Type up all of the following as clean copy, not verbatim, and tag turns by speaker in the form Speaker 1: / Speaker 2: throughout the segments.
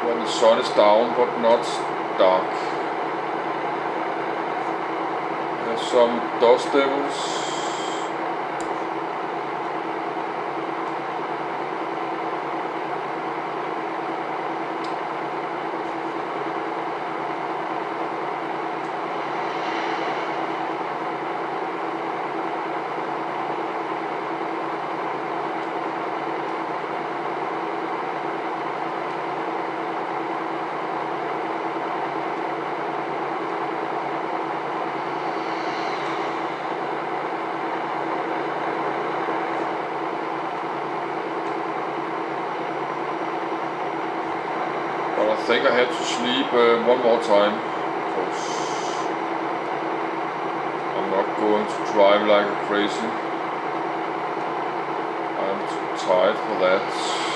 Speaker 1: when the sun is down but not dark. There's some dust devils. I think I had to sleep one more time, because I'm not going to drive like a crazy. I'm too tired for that.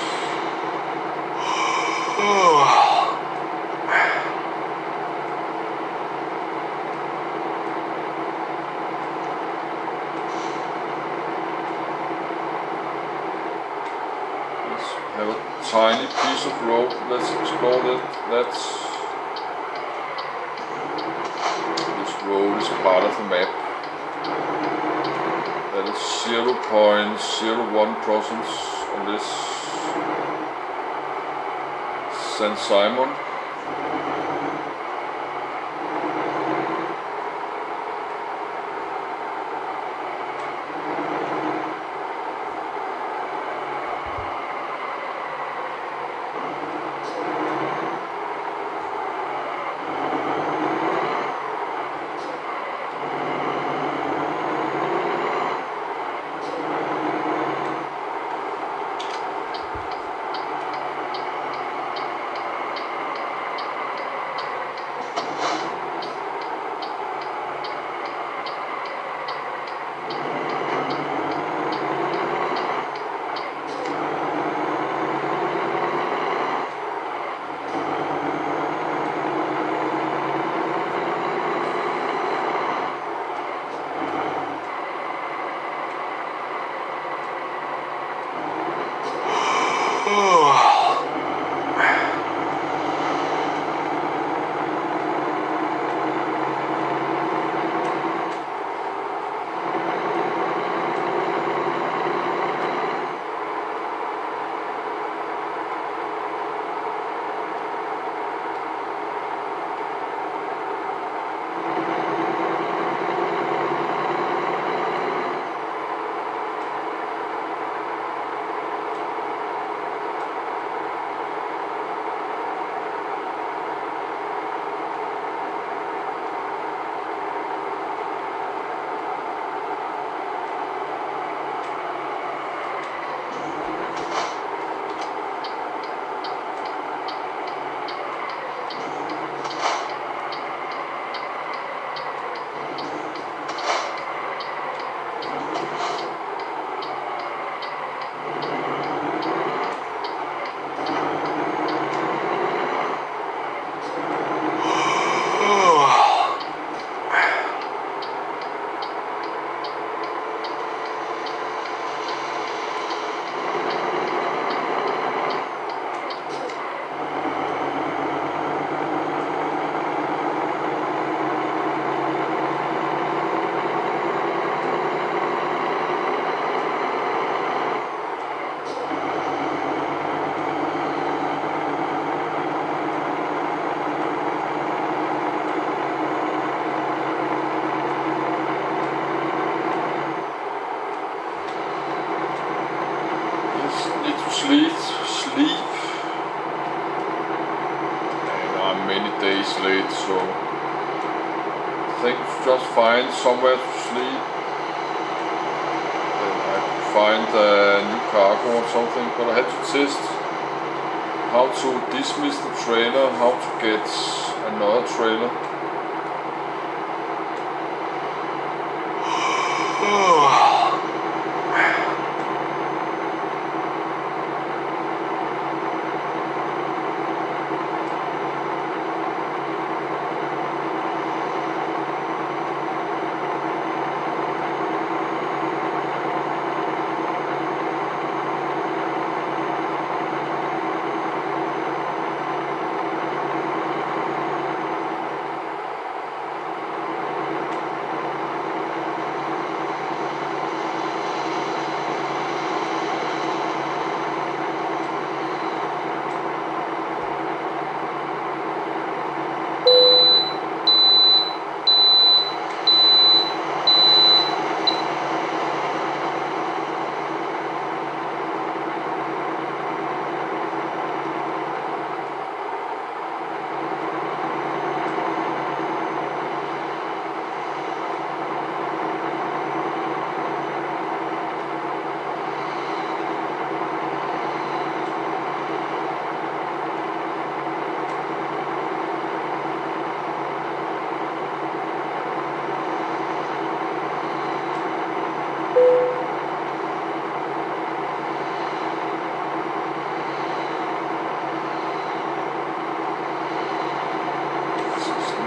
Speaker 1: Let's have a tiny piece of road. Let's explore that. This road is part of the map. That is 0.01% on this St. Simon. Sleep, and I'm many days late, so I think just find somewhere to sleep. Then I could find a new cargo or something, but I had to test how to dismiss the trailer, how to get another trailer.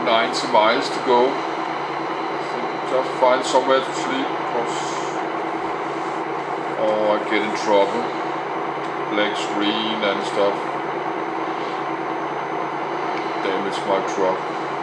Speaker 1: 90 miles to go. Just find somewhere to sleep, or I get in trouble. Black screen and stuff. Damage my truck.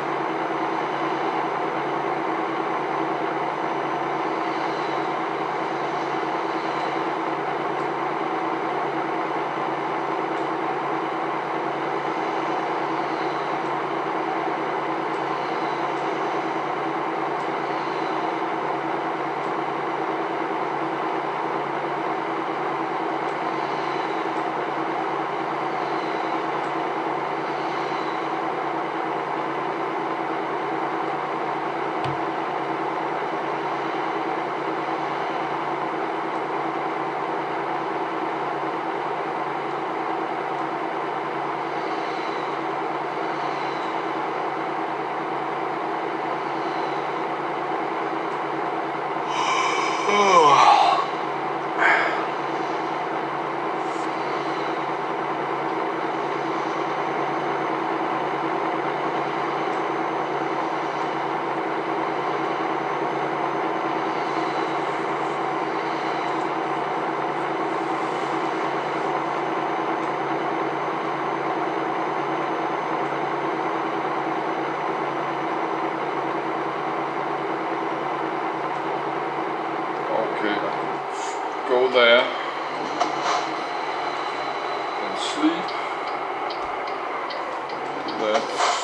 Speaker 1: Go there and sleep. There.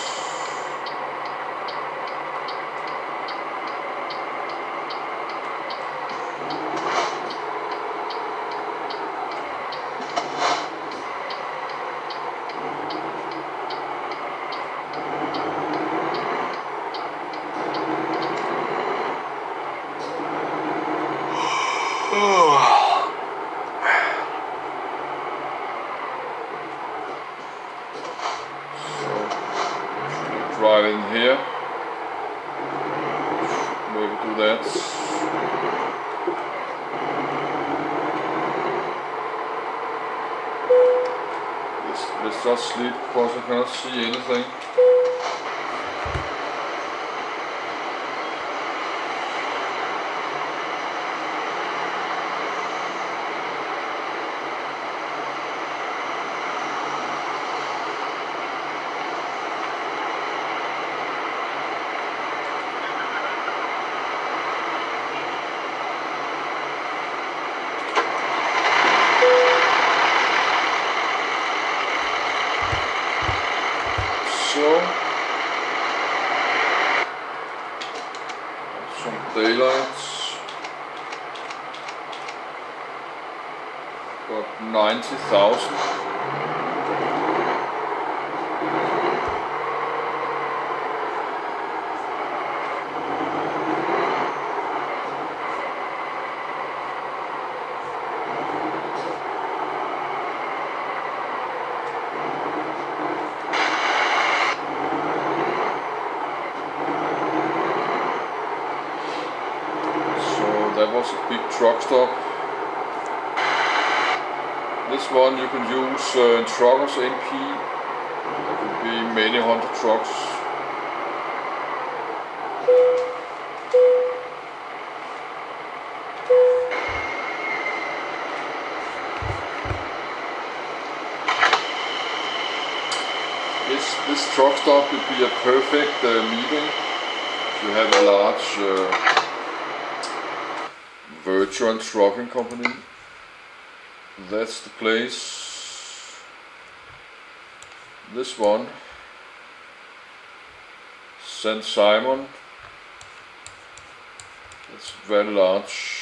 Speaker 1: Drive in here, maybe do that. Let's just sleep because I cannot see anything. Some daylights, got 90,000. That was a big truck stop. This one you can use in truckers NP. There could be many hundred trucks. This truck stop would be a perfect meeting if you have a large virtual trucking company. That's the place. This one, St. Simon. It's very large.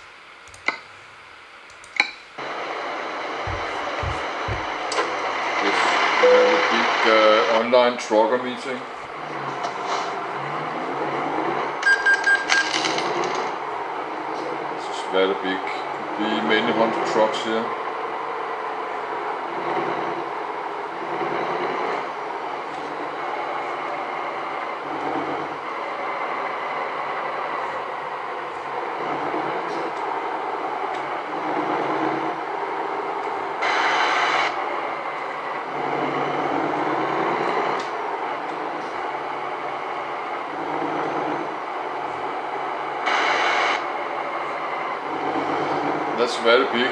Speaker 1: We have a big online trucker meeting. This is very big. Could be many hundred trucks here. That's very big.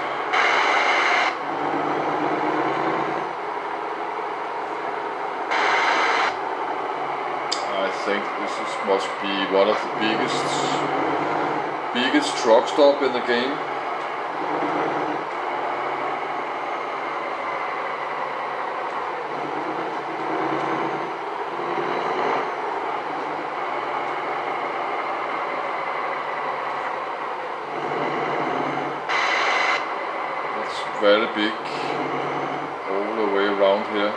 Speaker 1: I think this must be one of the biggest truck stop in the game. That's very big all the way around here.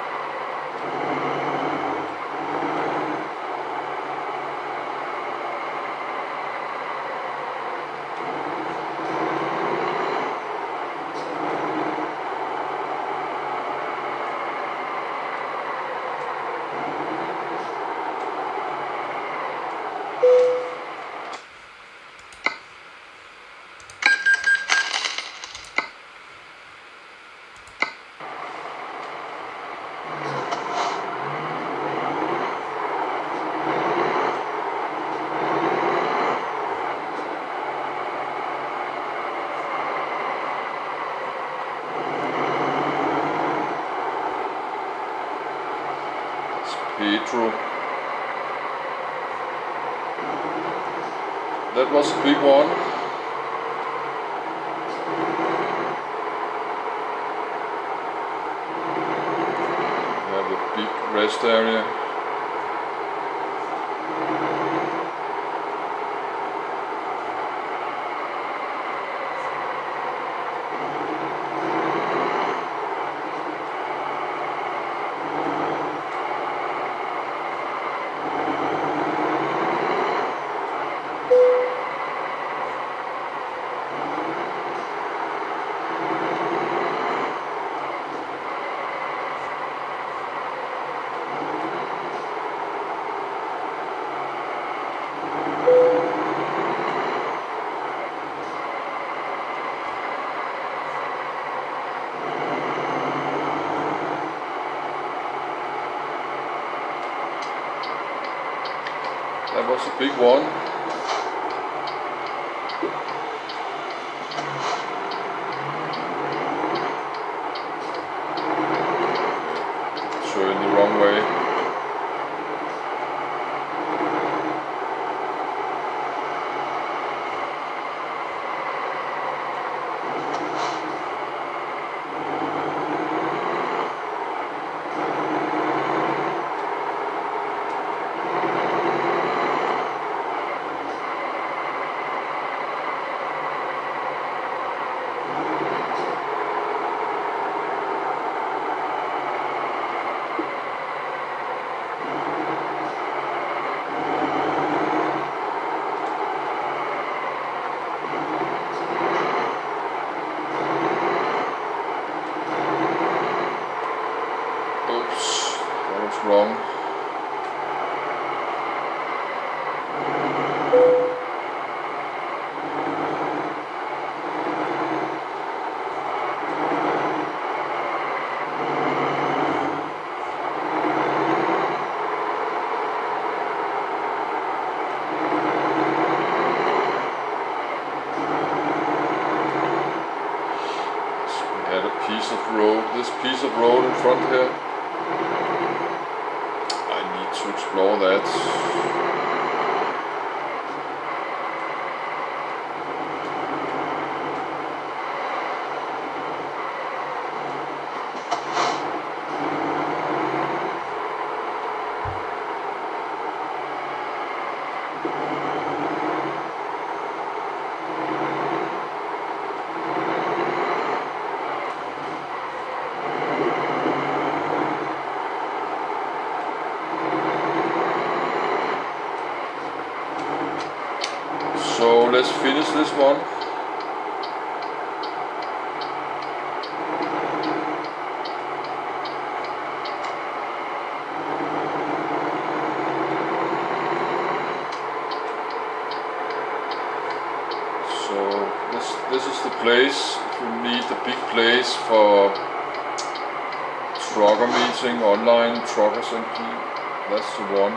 Speaker 1: Pedro. That was a big one. We have a big rest area. That was a big one. Turn the wrong way. Wrong. So we had a piece of road, this piece of road in front here. To explore that. So let's finish this one. So this is the place. If you need a big place for trucker meeting, online truckers MP, that's the one.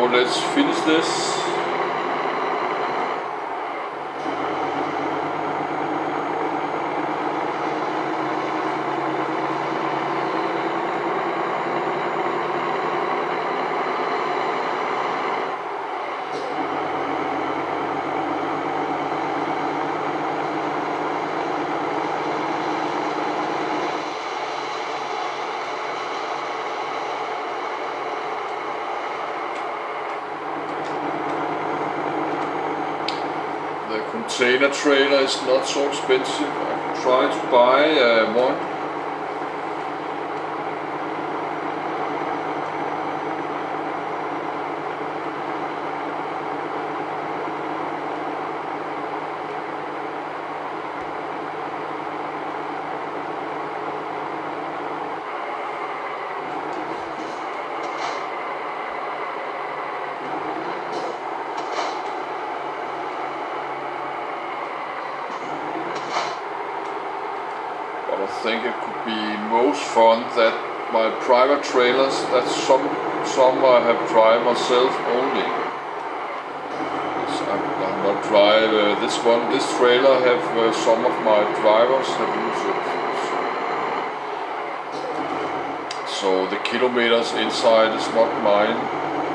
Speaker 1: let's finish this. Container trailer is not so expensive. I could try to buy one. I think it could be most fun that my private trailers, that's some I have tried myself only. I have not tried this one. This trailer have some of my drivers have used it. So the kilometers inside is not mine.